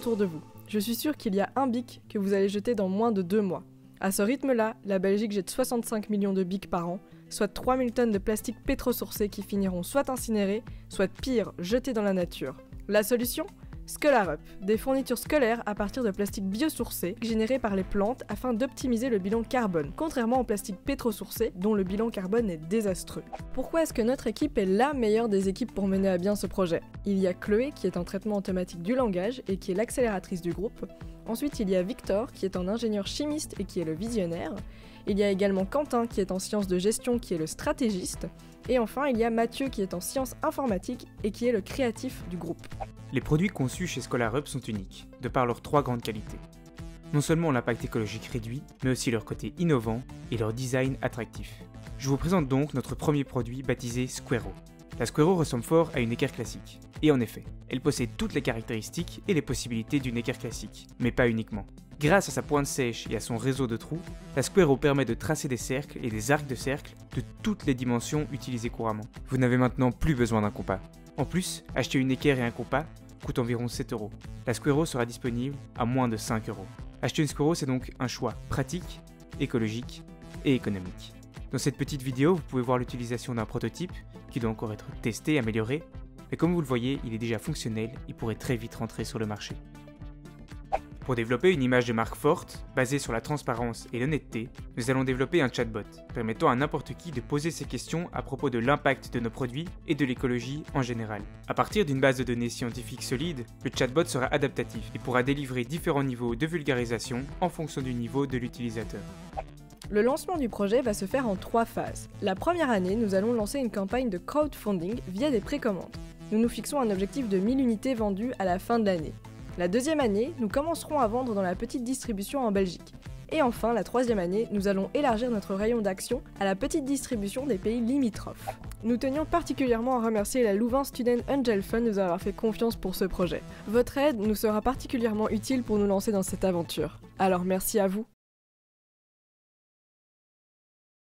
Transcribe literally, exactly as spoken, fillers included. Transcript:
autour de vous. Je suis sûre qu'il y a un bic que vous allez jeter dans moins de deux mois. À ce rythme-là, la Belgique jette soixante-cinq millions de bics par an, soit trois mille tonnes de plastique pétrosourcé qui finiront soit incinérées, soit pire, jetées dans la nature. La solution ? Scolarup, des fournitures scolaires à partir de plastique biosourcé générés par les plantes afin d'optimiser le bilan carbone, contrairement au plastique pétrosourcé dont le bilan carbone est désastreux. Pourquoi est-ce que notre équipe est la meilleure des équipes pour mener à bien ce projet ? Il y a Chloé qui est en traitement automatique du langage et qui est l'accélératrice du groupe. Ensuite, il y a Victor qui est en ingénieur chimiste et qui est le visionnaire. Il y a également Quentin qui est en sciences de gestion qui est le stratégiste. Et enfin, il y a Mathieu qui est en sciences informatiques et qui est le créatif du groupe. Les produits conçus chez Scolarup sont uniques, de par leurs trois grandes qualités. Non seulement l'impact écologique réduit, mais aussi leur côté innovant et leur design attractif. Je vous présente donc notre premier produit baptisé Squero. La Squero ressemble fort à une équerre classique. Et en effet, elle possède toutes les caractéristiques et les possibilités d'une équerre classique, mais pas uniquement. Grâce à sa pointe sèche et à son réseau de trous, la Squero permet de tracer des cercles et des arcs de cercle de toutes les dimensions utilisées couramment. Vous n'avez maintenant plus besoin d'un compas. En plus, acheter une équerre et un compas coûte environ sept euros. La Squero sera disponible à moins de cinq euros. Acheter une Squero, c'est donc un choix pratique, écologique et économique. Dans cette petite vidéo, vous pouvez voir l'utilisation d'un prototype qui doit encore être testé et amélioré, mais comme vous le voyez, il est déjà fonctionnel et pourrait très vite rentrer sur le marché. Pour développer une image de marque forte, basée sur la transparence et l'honnêteté, nous allons développer un chatbot, permettant à n'importe qui de poser ses questions à propos de l'impact de nos produits et de l'écologie en général. À partir d'une base de données scientifique solide, le chatbot sera adaptatif et pourra délivrer différents niveaux de vulgarisation en fonction du niveau de l'utilisateur. Le lancement du projet va se faire en trois phases. La première année, nous allons lancer une campagne de crowdfunding via des précommandes. Nous nous fixons un objectif de mille unités vendues à la fin de l'année. La deuxième année, nous commencerons à vendre dans la petite distribution en Belgique. Et enfin, la troisième année, nous allons élargir notre rayon d'action à la petite distribution des pays limitrophes. Nous tenions particulièrement à remercier la Louvain Student Angel Fund de nous avoir fait confiance pour ce projet. Votre aide nous sera particulièrement utile pour nous lancer dans cette aventure. Alors merci à vous.